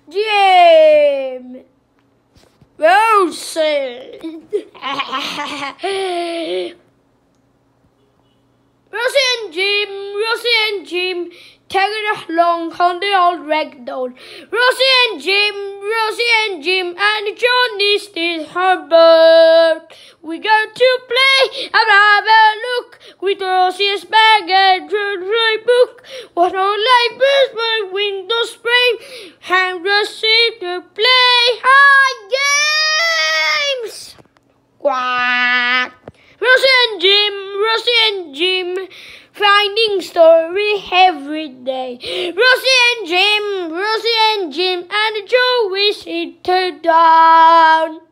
Jim, Rosie, Rosie and Jim, tagging along on the old ragdoll. Rosie and Jim, and Johnny still her bird. We go to play and have a look with Rosie's bag and my book. What all life is my window spray, and Rosie to play our games. Quack! Rosie and Jim, finding story every day. Rosie and Jim, and Joey sit down.